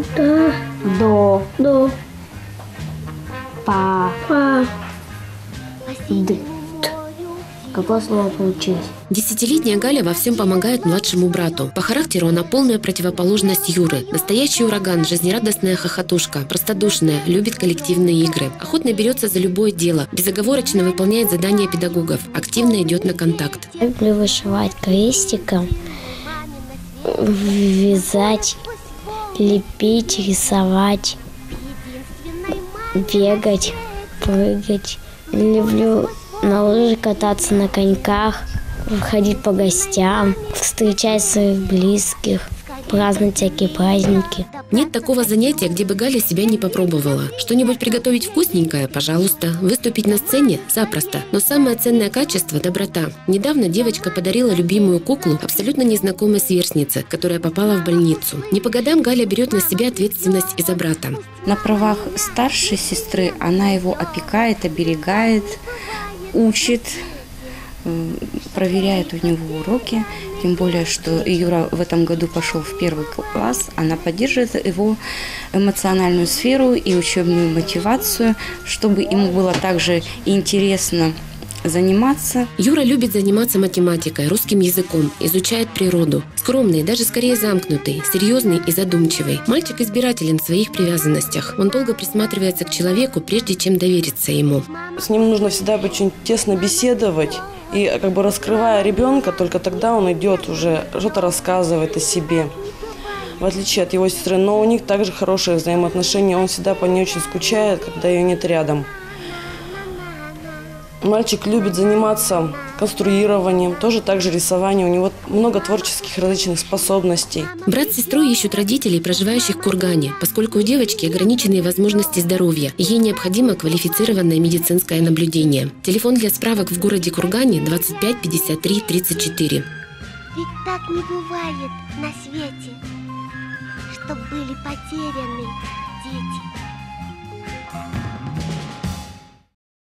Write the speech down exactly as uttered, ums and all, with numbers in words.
Да. До. До. Па. Па. Д. Какое слово получилось? Десятилетняя Галя во всем помогает младшему брату. По характеру она полная противоположность Юры. Настоящий ураган, жизнерадостная хохотушка, простодушная, любит коллективные игры. Охотно берется за любое дело, безоговорочно выполняет задания педагогов, активно идет на контакт. Люблю вышивать крестиком, вязать, лепить, рисовать, бегать, прыгать. Люблю на лыжах кататься, на коньках, ходить по гостям, встречать своих близких, праздновать всякие праздники. Нет такого занятия, где бы Галя себя не попробовала. Что-нибудь приготовить вкусненькое – пожалуйста. Выступить на сцене – запросто. Но самое ценное качество – доброта. Недавно девочка подарила любимую куклу абсолютно незнакомой сверстнице, которая попала в больницу. Не по годам Галя берет на себя ответственность и за брата. На правах старшей сестры она его опекает, оберегает, учит, проверяет у него уроки. Тем более, что Юра в этом году пошел в первый класс. Она поддерживает его эмоциональную сферу и учебную мотивацию, чтобы ему было также интересно заниматься. Юра любит заниматься математикой, русским языком, изучает природу. Скромный, даже скорее замкнутый, серьезный и задумчивый. Мальчик избирателен в своих привязанностях. Он долго присматривается к человеку, прежде чем довериться ему. С ним нужно всегда очень тесно беседовать. И как бы раскрывая ребенка, только тогда он идет уже, что-то рассказывает о себе. В отличие от его сестры. Но у них также хорошие взаимоотношения. Он всегда по ней очень скучает, когда ее нет рядом. Мальчик любит заниматься конструированием, тоже также рисованием. У него много творческих различных способностей. Брат с сестрой ищут родителей, проживающих в Кургане, поскольку у девочки ограниченные возможности здоровья. Ей необходимо квалифицированное медицинское наблюдение. Телефон для справок в городе Кургане двадцать пять пятьдесят три тридцать четыре. Ведь так не бывает на свете, чтоб были потеряны дети.